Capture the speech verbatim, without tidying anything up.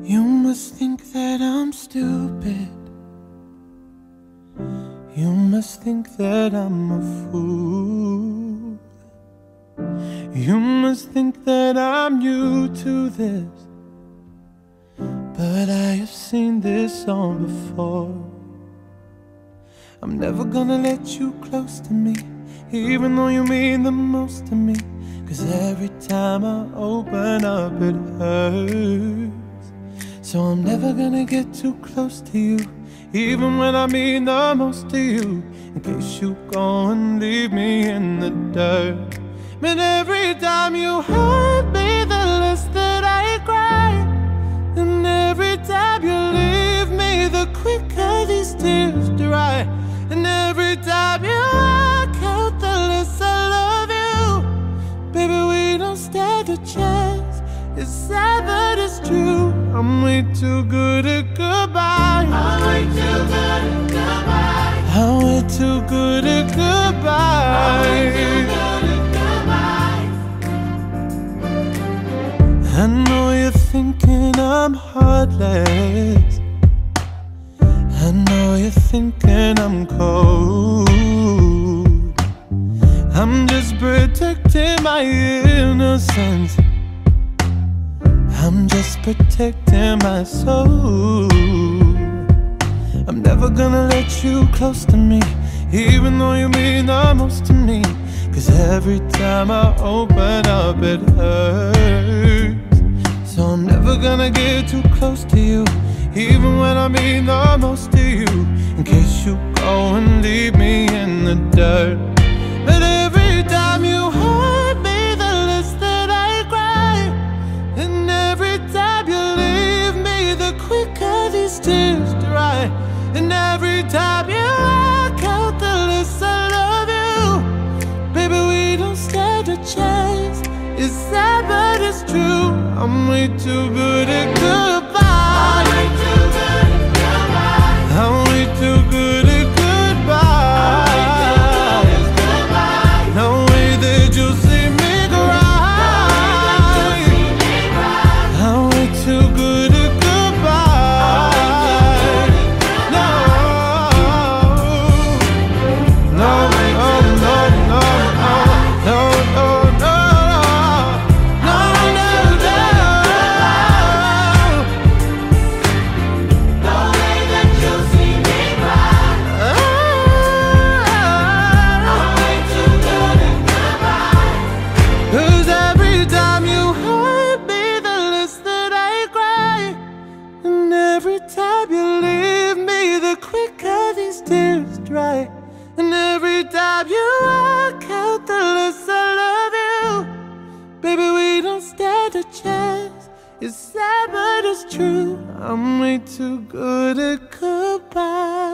You must think that I'm stupid. You must think that I'm a fool. You must think that I'm new to this, but I have seen this all before. I'm never gonna let you close to me, even though you mean the most to me. Cause every time I open up it hurts. So I'm never gonna get too close to you, even when I mean the most to you, in case you go and leave me in the dirt. Man, every time you hurt me, the less that I cry. And every time you leave me, the quicker these tears dry. And every time you walk out, the less I love you. Baby, we don't stand a chance. It's sad but it's true. I'm way too good at goodbye. I'm way too good at goodbye. I'm way too good at goodbye. I'm way too good at goodbye. I know you're thinking I'm heartless. I know you're thinking I'm cold. I'm just protecting my innocence. I'm just protecting my soul. I'm never gonna let you close to me, even though you mean the most to me. Cause every time I open up it hurts. So I'm never gonna get too close to you, even when I mean the most to you, in case you go and leave me in the dirt. But every time you hurt me, the less that I cry. And every time you leave me, the quicker these tears dry. And every time you walk out, the less I love you. Baby, we don't stand a chance. It's sad but it's true. I'm way too good at goodbye. I'm way too good at goodbye. I'm way too good at goodbye. No way that you'll see me cry. I'm way too good at goodbye. No, no, no, no, no, no, no, no, no. Right. And every time you walk out, the less I love you. Baby, we don't stand a chance. It's sad but it's true. I'm way too good at goodbye.